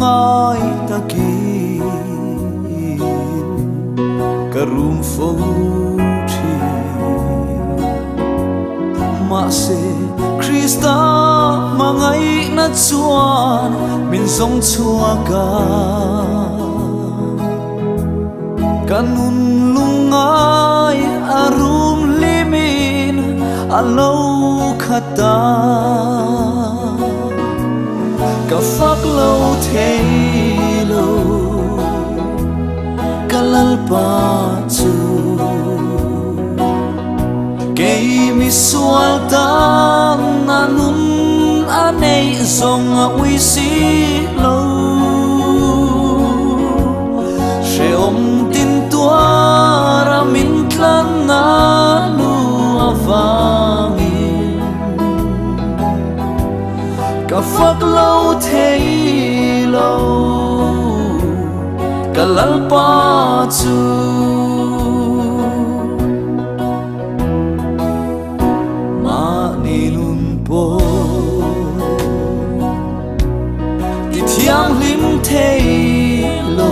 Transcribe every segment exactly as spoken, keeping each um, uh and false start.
lungai takin karum foti ma se Krista mangai na chuan min song chua ka kanun lungai arum limin alo khata ka phak lo thei lo kalal pa chu ke mi sual tam nanun anei zong a ui si lo she om tin tua ra min tlan na nu avangi ka phak lo thei lo kalal pa chu ma ni lun po ti thiang lim thei lo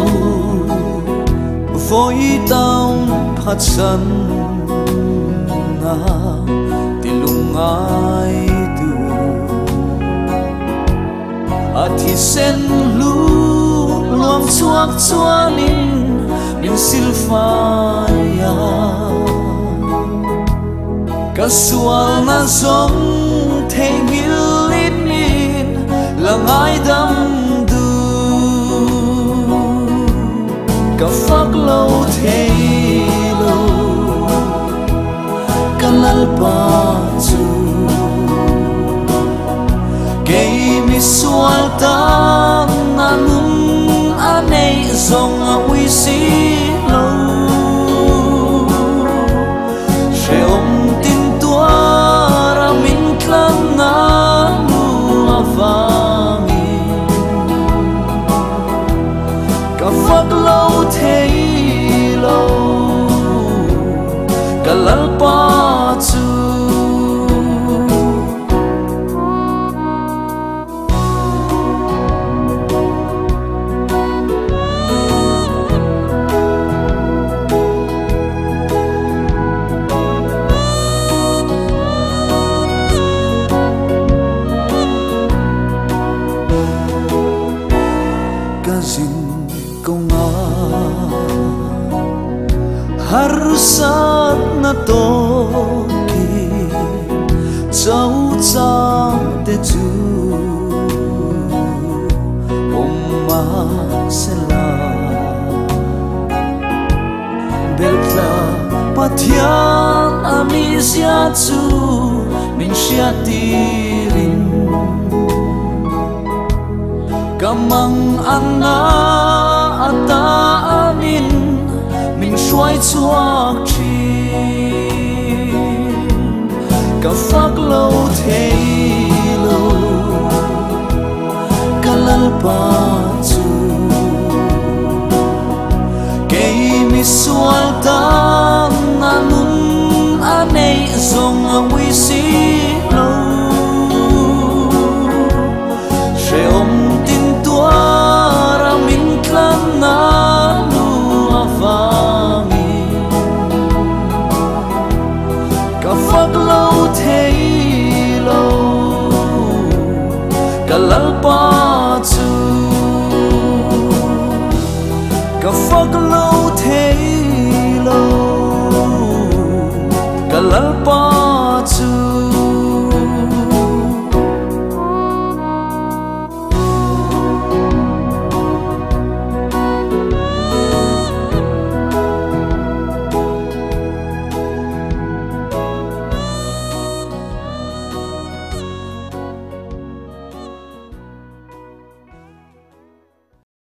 voi taung phat san na ti lungai tu a thi sen lu luang chuak chuanin min silfaya ka sual na zong thei ngilin min langai dam du ka phak lo thei lo kalal pa chu ke mi sual tam nanun anei zong a ui si lo she om tin tua ra min tlan na nu avangi ka phak lo thei lo kalal pa chu kazin konga harusat na toki chau chang te chu omma sela belkla pathian ami sia chu min sia tirin kamang anna ata amin min shuai chuak thin ka phak lo thei lo kalal pa chu ke mi sual tam nanun anei zong a ui si lo she om tin tua ra min tlan na nu avangi ka phak lo thei lo kalal pa chu ka phak lo